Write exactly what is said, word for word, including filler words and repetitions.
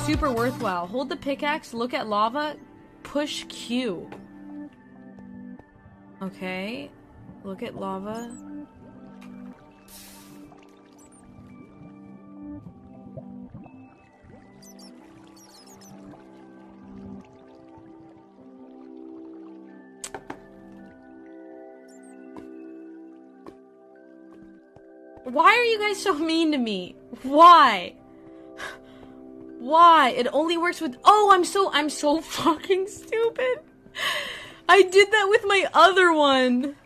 super worthwhile. Hold the pickaxe, look at lava, push Q. Okay. Look at lava. Why are you guys so mean to me? Why? Why? It only works with- Oh, I'm so- I'm so fucking stupid! I did that with my other one!